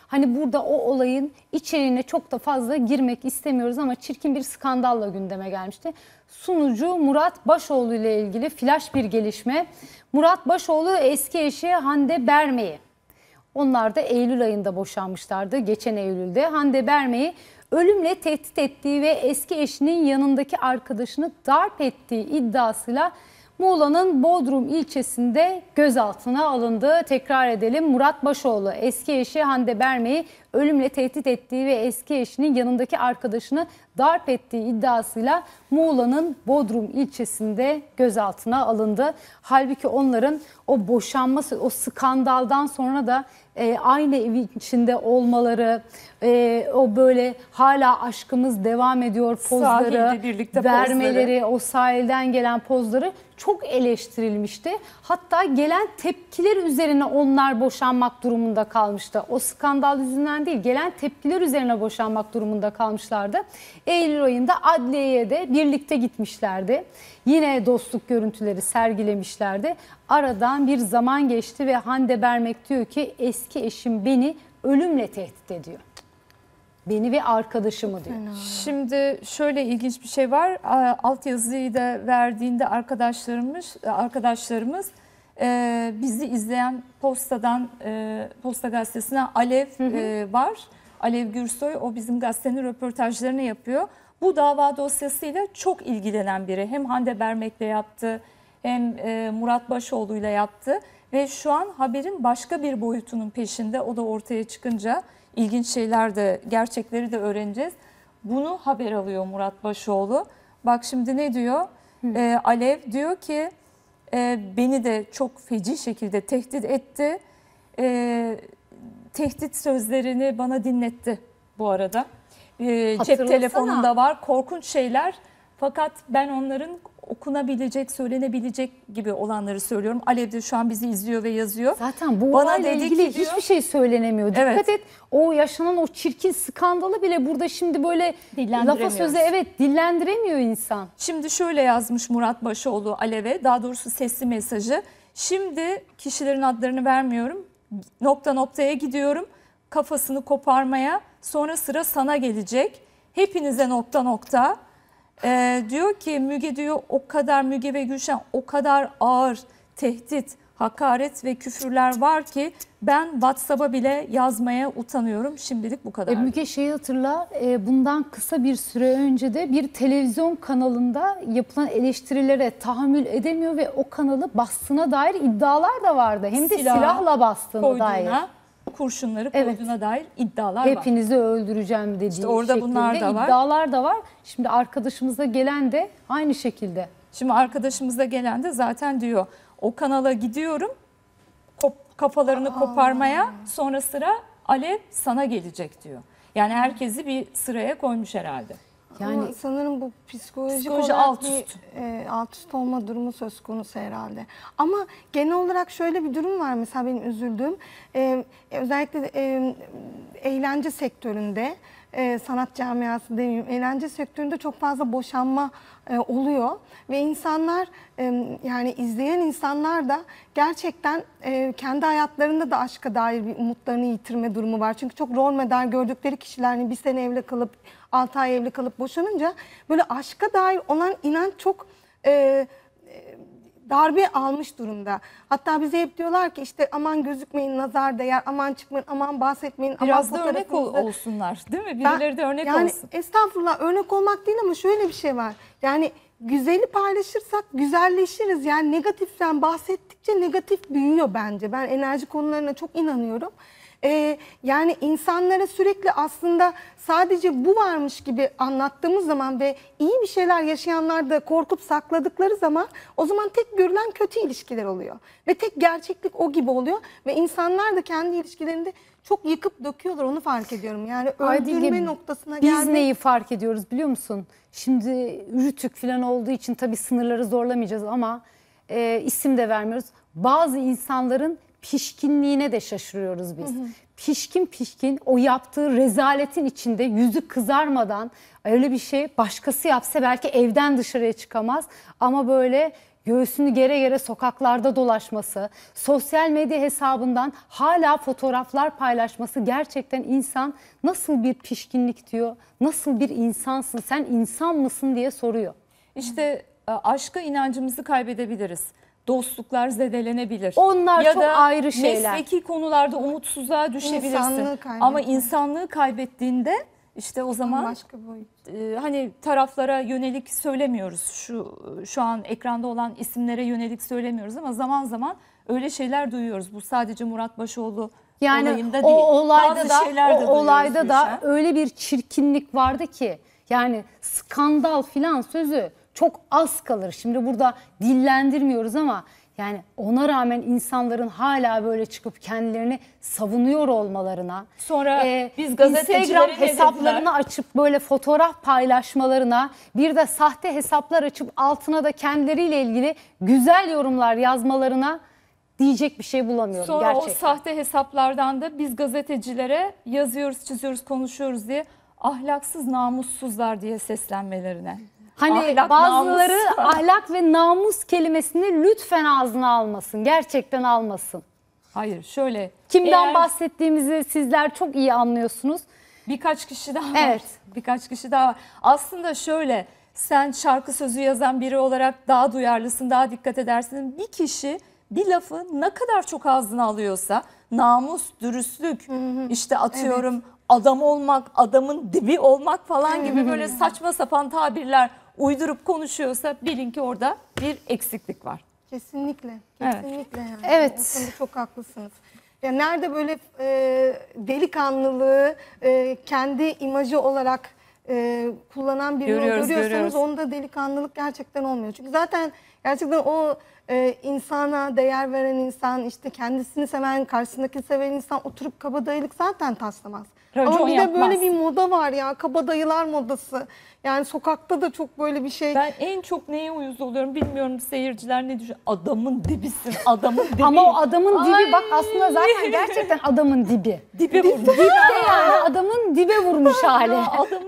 Hani burada o olayın içeriğine çok da fazla girmek istemiyoruz ama çirkin bir skandalla gündeme gelmişti. Sunucu Murat Başoğlu ile ilgili flash bir gelişme. Murat Başoğlu eski eşi Hande Berme'yi, onlar da Eylül ayında boşanmışlardı, geçen Eylül'de. Hande Berme'yi ölümle tehdit ettiği ve eski eşinin yanındaki arkadaşını darp ettiği iddiasıyla Muğla'nın Bodrum ilçesinde gözaltına alındı. Tekrar edelim, Murat Başoğlu eski eşi Hande Berme'yi ölümle tehdit ettiği ve eski eşinin yanındaki arkadaşını darp ettiği iddiasıyla Muğla'nın Bodrum ilçesinde gözaltına alındı. Halbuki onların o boşanması, o skandaldan sonra da aynı evin içinde olmaları, o böyle hala aşkımız devam ediyor pozları vermeleri, o sahilden gelen pozları çok eleştirilmişti. Hatta gelen tepkiler üzerine onlar boşanmak durumunda kalmıştı. O skandal yüzünden değil, gelen tepkiler üzerine boşanmak durumunda kalmışlardı. Eylül ayında adliyeye de birlikte gitmişlerdi. Yine dostluk görüntüleri sergilemişlerdi. Aradan bir zaman geçti ve Hande Bermek diyor ki eski eşim beni ölümle tehdit ediyor. Beni ve arkadaşımı diyor. Şimdi şöyle ilginç bir şey var. Altyazıyı da verdiğinde arkadaşlarımız bizi izleyen Posta Gazetesi'ne Alev var. Alev Gürsoy, o bizim gazetenin röportajlarını yapıyor. Bu dava dosyasıyla çok ilgilenen biri. Hem Hande Bermek'le yaptı, hem Murat Başoğlu'yla yaptı. Ve şu an haberin başka bir boyutunun peşinde. O da ortaya çıkınca ilginç şeyler de, gerçekleri de öğreneceğiz. Bunu haber alıyor Murat Başoğlu. Bak şimdi ne diyor? Alev diyor ki beni de çok feci şekilde tehdit etti. Tehdit sözlerini bana dinletti bu arada. Cep telefonunda var korkunç şeyler. Fakat ben onların okunabilecek, söylenebilecek gibi olanları söylüyorum. Alev de şu an bizi izliyor ve yazıyor. Zaten bu olayla ilgili hiçbir şey söylenemiyor. Dikkat et, o yaşanan o çirkin skandalı bile burada şimdi böyle lafa söze dillendiremiyor insan. Şimdi şöyle yazmış Murat Başoğlu Alev'e, daha doğrusu sesli mesajı. Şimdi kişilerin adlarını vermiyorum. Nokta noktaya gidiyorum. Kafasını koparmaya, sonra sıra sana gelecek. Hepinize nokta nokta. Diyor ki Müge diyor Müge ve Gülşen o kadar ağır tehdit, hakaret ve küfürler var ki ben WhatsApp'a bile yazmaya utanıyorum. Şimdilik bu kadar. Müge şeyi hatırla, bundan kısa bir süre önce de bir televizyon kanalında yapılan eleştirilere tahammül edemiyor ve o kanalı bastığına dair iddialar da vardı. Hem de silahla bastığına dair. Kurşunları koyduğuna dair iddialar var. Hepinizi öldüreceğim dediği işte orada bunlar da var. İddialar da var. Şimdi arkadaşımıza gelen de aynı şekilde. Şimdi arkadaşımıza gelen de zaten diyor o kanala gidiyorum kafalarını koparmaya, sonra sıra Alev sana gelecek diyor. Yani herkesi bir sıraya koymuş herhalde. Yani ama sanırım bu psikolojik alt üst olma durumu söz konusu herhalde. Ama genel olarak şöyle bir durum var mesela benim üzüldüğüm. Özellikle eğlence sektöründe, sanat camiası demeyeyim, eğlence sektöründe çok fazla boşanma oluyor. Ve insanlar, yani izleyen insanlar da gerçekten kendi hayatlarında da aşka dair bir umutlarını yitirme durumu var. Çünkü çok rol model gördükleri kişiler hani bir sene evli kalıp 6 ay evli kalıp boşanınca böyle aşka dair olan inanç çok darbe almış durumda. Hatta bize hep diyorlar ki işte aman gözükmeyin, nazar değer, aman çıkmayın, aman bahsetmeyin. Biraz da örnek olsunlar değil mi? Birileri de örnek olsun. Estağfurullah, örnek olmak değil ama şöyle bir şey var. Yani güzeli paylaşırsak güzelleşiriz. Yani negatiften bahsettikçe negatif büyüyor bence. Ben enerji konularına çok inanıyorum. Yani insanlara sürekli aslında sadece bu varmış gibi anlattığımız zaman ve iyi bir şeyler yaşayanlar da korkup sakladıkları zaman o zaman tek görülen kötü ilişkiler oluyor. Ve tek gerçeklik o gibi oluyor ve insanlar da kendi ilişkilerinde çok yıkıp döküyorlar, onu fark ediyorum. Yani öldürme noktasına gelmek. Biz neyi fark ediyoruz biliyor musun? Şimdi Rütük falan olduğu için tabii sınırları zorlamayacağız ama isim de vermiyoruz. Bazı insanların pişkinliğine de şaşırıyoruz biz. Pişkin o yaptığı rezaletin içinde yüzü kızarmadan öyle bir şey başkası yapsa belki evden dışarıya çıkamaz ama böyle göğsünü gere gere sokaklarda dolaşması, sosyal medya hesabından hala fotoğraflar paylaşması gerçekten insan nasıl bir pişkinlik diyor, nasıl bir insansın, sen insan mısın diye soruyor. İşte aşka inancımızı kaybedebiliriz. Dostluklar zedelenebilir. Onlar ya çok da ayrı şeyler. mesleki konularda umutsuzluğa düşebilirsin. İnsanlığı kaybetmek. Ama insanlığı kaybettiğinde işte o zaman Başka boyut. hani taraflara yönelik söylemiyoruz. Şu an ekranda olan isimlere yönelik söylemiyoruz ama zaman zaman öyle şeyler duyuyoruz. Bu sadece Murat Başoğlu Yani olayında o değil. olayda Bazı da şeyler de o duyuyoruz olayda da Gülşen. öyle bir çirkinlik vardı ki yani skandal filan sözü çok az kalır. Şimdi burada dillendirmiyoruz ama yani ona rağmen insanların hala böyle çıkıp kendilerini savunuyor olmalarına, Sonra biz gazetecilere Instagram ne hesaplarını dediler? açıp böyle fotoğraf paylaşmalarına, bir de sahte hesaplar açıp altına da kendileriyle ilgili güzel yorumlar yazmalarına diyecek bir şey bulamıyorum Sonra gerçekten. o sahte hesaplardan da biz gazetecilere yazıyoruz, çiziyoruz, konuşuyoruz diye ahlaksız, namussuzlar diye seslenmelerine. Hani Ahlak, bazıları namus. ahlak ve namus kelimesini lütfen ağzına almasın. Gerçekten almasın. Hayır, şöyle. Kimden eğer bahsettiğimizi sizler çok iyi anlıyorsunuz. birkaç kişi daha Evet. var. Birkaç kişi daha var. Aslında şöyle, sen şarkı sözü yazan biri olarak daha duyarlısın, daha dikkat edersin. Bir kişi bir lafı ne kadar çok ağzına alıyorsa, namus, dürüstlük, işte atıyorum adam olmak, adamın dibi olmak falan gibi böyle saçma sapan tabirler uydurup konuşuyorsa bilin ki orada bir eksiklik var. Kesinlikle. Evet. Kesinlikle yani. Evet. O konuda çok haklısınız. Ya nerede böyle delikanlılığı kendi imajı olarak kullanan birini görüyorsanız görüyoruz. onda delikanlılık gerçekten olmuyor. Çünkü zaten gerçekten o insana değer veren insan, işte kendisini seven, karşısındaki seven insan oturup kabadayılık zaten taslamaz. Racon Ama bir de yapmaz. böyle bir moda var ya, kabadayılar modası. Yani sokakta da çok böyle bir şey. Ben en çok neye uyuz oluyorum bilmiyorum, seyirciler ne düşünüyor? Adamın dibisin, adamın dibi. Ama o adamın dibi Ay. bak aslında zaten gerçekten adamın dibi. Dibe vurdu. Dip de yani adamın dibe vurmuş hali. Adamın